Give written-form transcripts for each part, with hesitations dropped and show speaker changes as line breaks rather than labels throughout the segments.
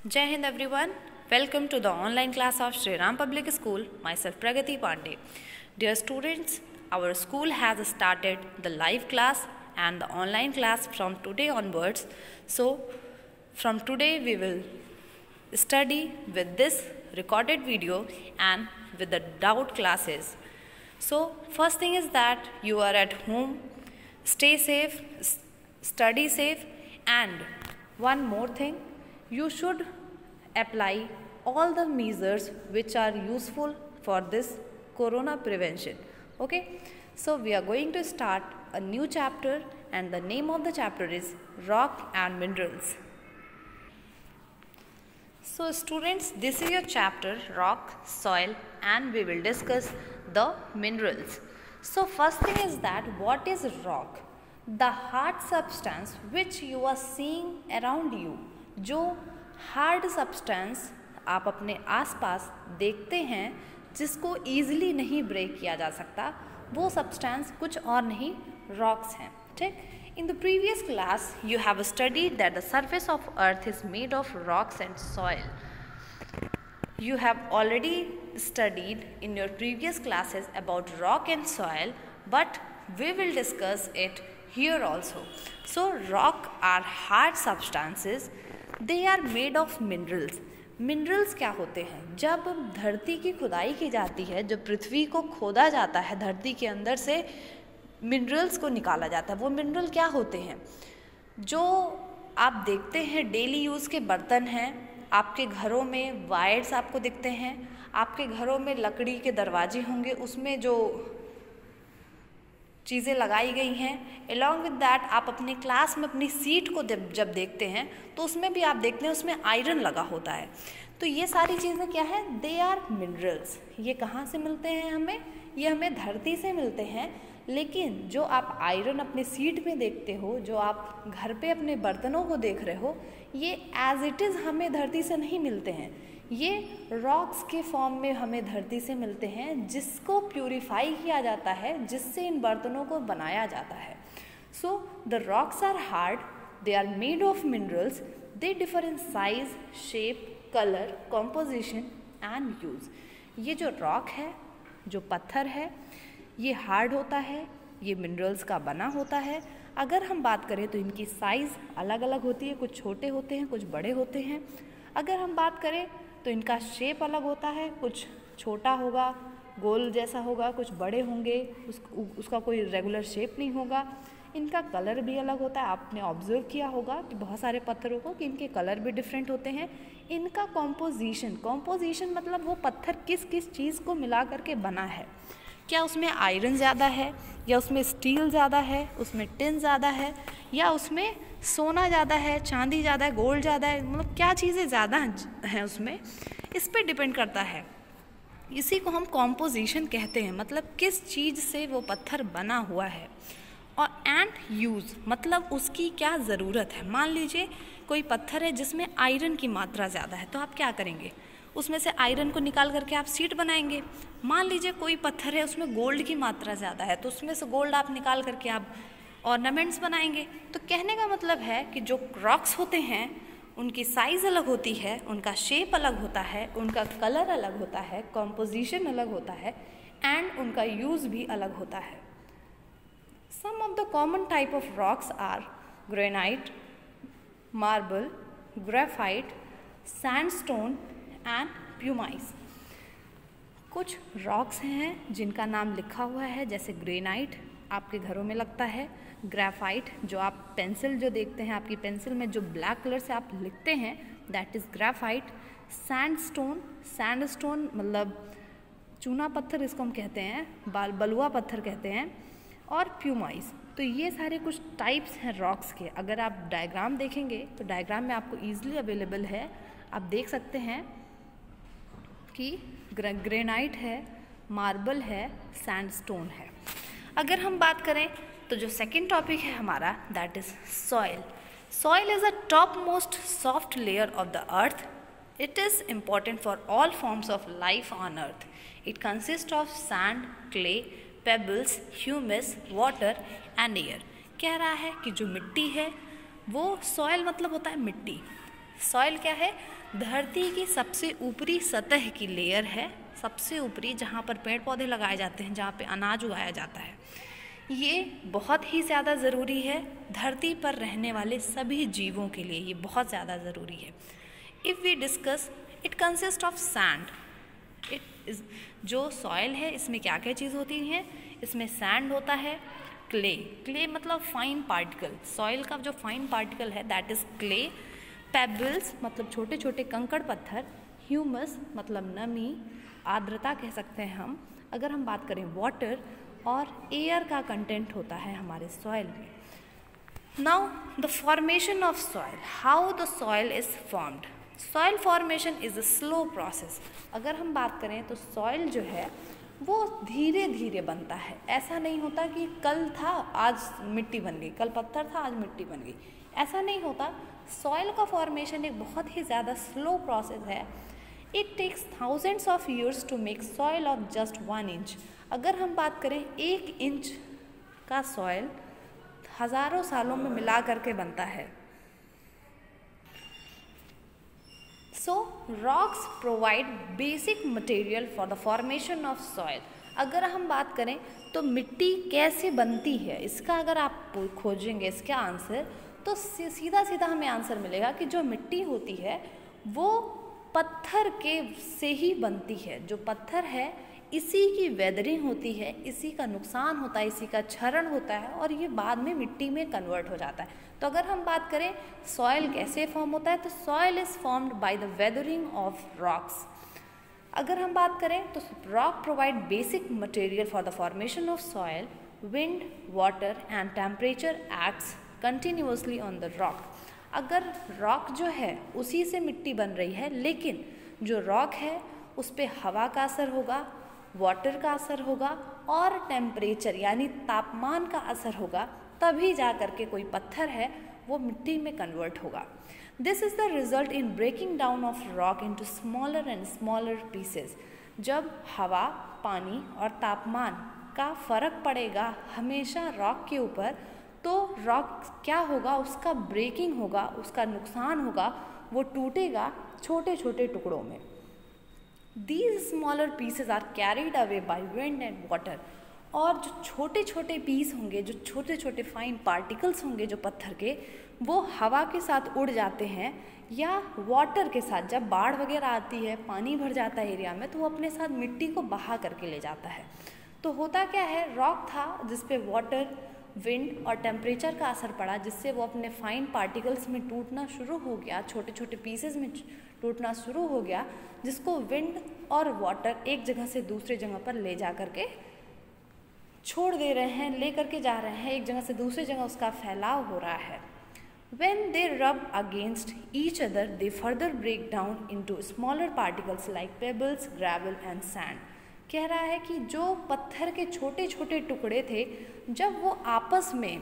Jai Hind everyone. Welcome to the online class of Shri Ram Public School. Myself Pragati Pandey. Dear students, our school has started the live class and the online class from today onwards. So from today we will study with this recorded video and with the doubt classes. So first thing is that you are at home, stay safe, study safe, and one more thing, you should apply all the measures which are useful for this corona prevention. Okay, so we are going to start a new chapter and the name of the chapter is Rock and Minerals. So students, this is your chapter Rock, Soil, and we will discuss the minerals. So first thing is that what is rock? The hard substance which you are seeing around you. जो hard substance आप अपने आसपास देखते हैं जिसको easily नहीं break किया जा सकता, वो सब्सटेंस कुछ और नहीं रॉक्स हैं. ठीक. In the previous class you have studied that the surface of earth is made of rocks and soil. You have already studied in your previous classes about rock and soil, but we will discuss it here also. So rock are hard substances. They are made of minerals. Minerals क्या होते हैं? जब धरती की खुदाई की जाती है, जब पृथ्वी को खोदा जाता है, धरती के अंदर से मिनरल्स को निकाला जाता है. वो मिनरल क्या होते हैं? जो आप देखते हैं डेली यूज़ के बर्तन हैं, आपके घरों में वायर्स आपको दिखते हैं, आपके घरों में लकड़ी के दरवाजे होंगे, उसमें जो चीज़ें लगाई गई हैं. अलॉन्ग विद दैट आप अपने क्लास में अपनी सीट को जब देखते हैं तो उसमें भी आप देखते हैं उसमें आयरन लगा होता है. तो ये सारी चीज़ें क्या है? They are minerals. ये कहाँ से मिलते हैं हमें? ये हमें धरती से मिलते हैं. लेकिन जो आप आयरन अपने सीट में देखते हो, जो आप घर पे अपने बर्तनों को देख रहे हो, ये एज इट इज़ हमें धरती से नहीं मिलते हैं. ये रॉक्स के फॉर्म में हमें धरती से मिलते हैं, जिसको प्यूरिफाई किया जाता है, जिससे इन बर्तनों को बनाया जाता है. So the rocks are hard, they are made of minerals, they differ in size, shape, colour, composition and use. ये जो रॉक है, जो पत्थर है, ये हार्ड होता है, ये मिनरल्स का बना होता है. अगर हम बात करें तो इनकी साइज़ अलग अलग होती है, कुछ छोटे होते हैं, कुछ बड़े होते हैं. अगर हम बात करें तो इनका शेप अलग होता है, कुछ छोटा होगा, गोल जैसा होगा, कुछ बड़े होंगे, उसका कोई रेगुलर शेप नहीं होगा. इनका कलर भी अलग होता है. आपने ऑब्जर्व किया होगा कि बहुत सारे पत्थरों को कि इनके कलर भी डिफरेंट होते हैं. इनका कॉम्पोजिशन मतलब वो पत्थर किस किस चीज़ को मिला करके बना है. क्या उसमें आयरन ज़्यादा है, या उसमें स्टील ज़्यादा है, उसमें टिन ज़्यादा है, या उसमें सोना ज़्यादा है, चांदी ज़्यादा है, गोल्ड ज़्यादा है, मतलब क्या चीज़ें ज़्यादा हैं उसमें, इस पर डिपेंड करता है. इसी को हम कॉम्पोजिशन कहते हैं, मतलब किस चीज़ से वो पत्थर बना हुआ है. और एंड यूज़ मतलब उसकी क्या ज़रूरत है. मान लीजिए कोई पत्थर है जिसमें आयरन की मात्रा ज़्यादा है, तो आप क्या करेंगे? उसमें से आयरन को निकाल करके आप सीट बनाएंगे. मान लीजिए कोई पत्थर है उसमें गोल्ड की मात्रा ज़्यादा है, तो उसमें से गोल्ड आप निकाल करके आप ऑर्नामेंट्स बनाएंगे. तो कहने का मतलब है कि जो रॉक्स होते हैं उनकी साइज़ अलग होती है, उनका शेप अलग होता है, उनका कलर अलग होता है, कॉम्पोजिशन अलग होता है, एंड उनका यूज़ भी अलग होता है. Some of the common type of rocks are granite, marble, graphite, sandstone and pumice. कुछ रॉक्स हैं जिनका नाम लिखा हुआ है, जैसे ग्रेनाइट आपके घरों में लगता है, ग्रेफाइट जो आप पेंसिल जो देखते हैं, आपकी पेंसिल में जो ब्लैक कलर से आप लिखते हैं, दैट इज़ ग्रेफाइट. सैंडस्टोन मतलब चूना पत्थर, इसको हम कहते हैं, बलुआ पत्थर कहते हैं. और प्यूमाइस. तो ये सारे कुछ टाइप्स हैं रॉक्स के. अगर आप डायग्राम देखेंगे तो डायग्राम में आपको ईजिली अवेलेबल है. आप देख सकते हैं कि ग्रेनाइट है, मार्बल है, सैंडस्टोन है. अगर हम बात करें तो जो सेकंड टॉपिक है हमारा, that is soil. Soil is a top most soft layer of the earth. It is important for all forms of life on earth. It consist of sand, clay, pebbles, humus, water and air. कह रहा है कि जो मिट्टी है वो soil मतलब होता है मिट्टी. सॉइल क्या है? धरती की सबसे ऊपरी सतह की लेयर है, सबसे ऊपरी, जहाँ पर पेड़ पौधे लगाए जाते हैं, जहाँ पे अनाज उगाया जाता है। ये बहुत ही ज़्यादा ज़रूरी है धरती पर रहने वाले सभी जीवों के लिए, ये बहुत ज़्यादा ज़रूरी है। If we discuss, it consist of sand. जो सॉइल है इसमें क्या क्या चीज़ होती हैं? इसमें सैंड होता है, क्ले मतलब फाइन पार्टिकल, सॉइल का जो फाइन पार्टिकल है दैट इज़ क्ले, पेबल्स मतलब छोटे छोटे कंकड़ पत्थर, ह्यूमस मतलब नमी, आर्द्रता कह सकते हैं हम अगर हम बात करें वाटर, और एयर का कंटेंट होता है हमारे सॉइल में। Now the formation of soil, how the soil is formed. Soil formation is a slow process. अगर हम बात करें तो सॉइल जो है वो धीरे धीरे बनता है। ऐसा नहीं होता कि कल था आज मिट्टी बन गई, कल पत्थर था आज मिट्टी बन गई, ऐसा नहीं होता। सॉइल का फॉर्मेशन एक बहुत ही ज़्यादा स्लो प्रोसेस है। It takes thousands of years to make soil of just 1 inch. अगर हम बात करें 1 इंच का सॉइल हज़ारों सालों में मिला करके बनता है। So rocks provide basic material for the formation of soil. अगर हम बात करें तो मिट्टी कैसे बनती है, इसका अगर आप खोजेंगे इसका आंसर, तो सीधा सीधा हमें आंसर मिलेगा कि जो मिट्टी होती है वो पत्थर के से ही बनती है। जो पत्थर है इसी की वेदरिंग होती है, इसी का नुकसान होता है, इसी का क्षरण होता है और ये बाद में मिट्टी में कन्वर्ट हो जाता है। तो अगर हम बात करें सॉइल कैसे फॉर्म होता है, तो soil is formed by the weathering of rocks. अगर हम बात करें तो rock provide basic material for the formation of soil. Wind, water and temperature acts continuously on the rock. अगर रॉक जो है उसी से मिट्टी बन रही है, लेकिन जो रॉक है उस पर हवा का असर होगा, वाटर का असर होगा और टेम्परेचर यानी तापमान का असर होगा, तभी जा कर के कोई पत्थर है वो मिट्टी में कन्वर्ट होगा। This is the result in breaking down of rock into smaller and smaller pieces. जब हवा, पानी और तापमान का फ़र्क पड़ेगा हमेशा रॉक के ऊपर, तो रॉक क्या होगा, उसका ब्रेकिंग होगा, उसका नुकसान होगा, वो टूटेगा छोटे छोटे टुकड़ों में। These smaller pieces are carried away by wind and water। और जो छोटे छोटे पीस होंगे, जो छोटे छोटे फाइन पार्टिकल्स होंगे जो पत्थर के, वो हवा के साथ उड़ जाते हैं या वाटर के साथ। जब बाढ़ वगैरह आती है, पानी भर जाता है एरिया में, तो वो अपने साथ मिट्टी को बहा करके ले जाता है। तो होता क्या है, रॉक था जिस पे वाटर, विंड और टेम्परेचर का असर पड़ा, जिससे वो अपने फाइन पार्टिकल्स में टूटना शुरू हो गया, छोटे छोटे पीसेस में टूटना शुरू हो गया, जिसको विंड और वाटर एक जगह से दूसरी जगह पर ले जा करके छोड़ दे रहे हैं, ले करके जा रहे हैं, एक जगह से दूसरी जगह उसका फैलाव हो रहा है। When they rub against each other, they further break down into smaller particles like pebbles, gravel and sand। कह रहा है कि जो पत्थर के छोटे छोटे टुकड़े थे, जब वो आपस में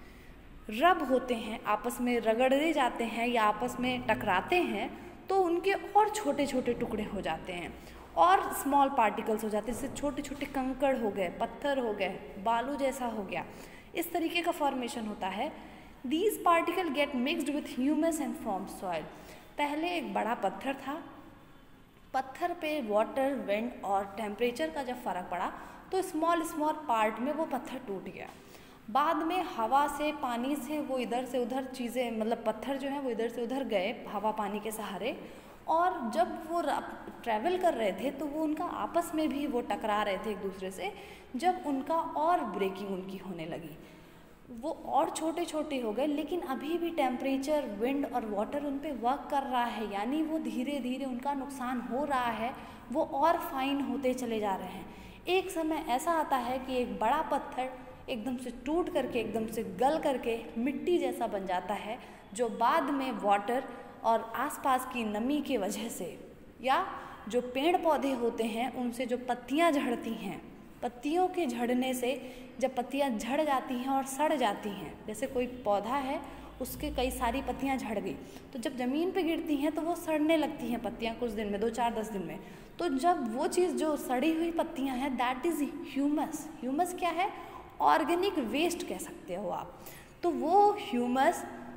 रब होते हैं, आपस में रगड़े जाते हैं या आपस में टकराते हैं, तो उनके और छोटे छोटे टुकड़े हो जाते हैं और स्मॉल पार्टिकल्स हो जाते हैं, जैसे छोटे छोटे कंकड़ हो गए, पत्थर हो गए, बालू जैसा हो गया, इस तरीके का फॉर्मेशन होता है। These particle get mixed with humus and form soil. पहले एक बड़ा पत्थर था, पत्थर पे वाटर, विंड और टेम्परेचर का जब फ़र्क पड़ा तो स्मॉल स्मॉल पार्ट में वो पत्थर टूट गया। बाद में हवा से, पानी से वो इधर से उधर चीज़ें, मतलब पत्थर जो है वो इधर से उधर गए हवा पानी के सहारे, और जब वो ट्रैवल कर रहे थे तो वो उनका आपस में भी वो टकरा रहे थे एक दूसरे से। जब उनका और ब्रेकिंग उनकी होने लगी, वो और छोटे छोटे हो गए, लेकिन अभी भी टेम्परेचर, विंड और वाटर उन पे वर्क कर रहा है, यानी वो धीरे धीरे उनका नुकसान हो रहा है, वो और फाइन होते चले जा रहे हैं। एक समय ऐसा आता है कि एक बड़ा पत्थर एकदम से टूट करके, एकदम से गल करके मिट्टी जैसा बन जाता है, जो बाद में वाटर और आसपास की नमी की वजह से, या जो पेड़ पौधे होते हैं उनसे जो पत्तियां झड़ती हैं, पत्तियों के झड़ने से जब पत्तियां झड़ जाती हैं और सड़ जाती हैं, जैसे कोई पौधा है उसके कई सारी पत्तियां झड़ गई, तो जब ज़मीन पे गिरती हैं तो वो सड़ने लगती हैं पत्तियां कुछ दिन में, 2-4-10 दिन में। तो जब वो चीज़ जो सड़ी हुई पत्तियां हैं, दैट इज़ ह्यूमस। ह्यूमस क्या है? ऑर्गेनिक वेस्ट कह सकते हो आप। तो वो ह्यूमस और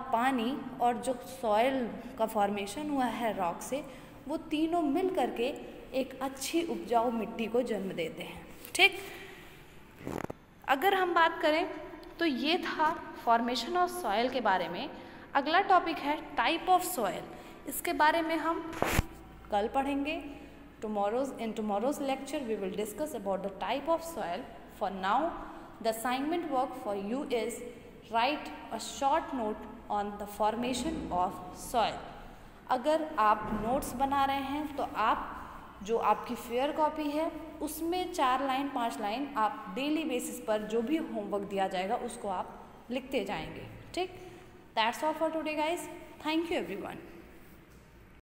पानी और जो सॉइल का फॉर्मेशन हुआ है रॉक से, वो तीनों मिल करके एक अच्छी उपजाऊ मिट्टी को जन्म देते हैं। ठीक, अगर हम बात करें तो ये था फॉर्मेशन ऑफ सॉइल के बारे में। अगला टॉपिक है टाइप ऑफ सॉइल। इसके बारे में हम कल पढ़ेंगे। In tomorrow's lecture we will discuss about the type of soil. For now, the assignment work for you is write a short note on the formation of soil. अगर आप notes बना रहे हैं तो आप जो आपकी फेयर कॉपी है उसमें 4 लाइन 5 लाइन आप डेली बेसिस पर जो भी होमवर्क दिया जाएगा उसको आप लिखते जाएंगे। ठीक, that's all for today guys. Thank you everyone.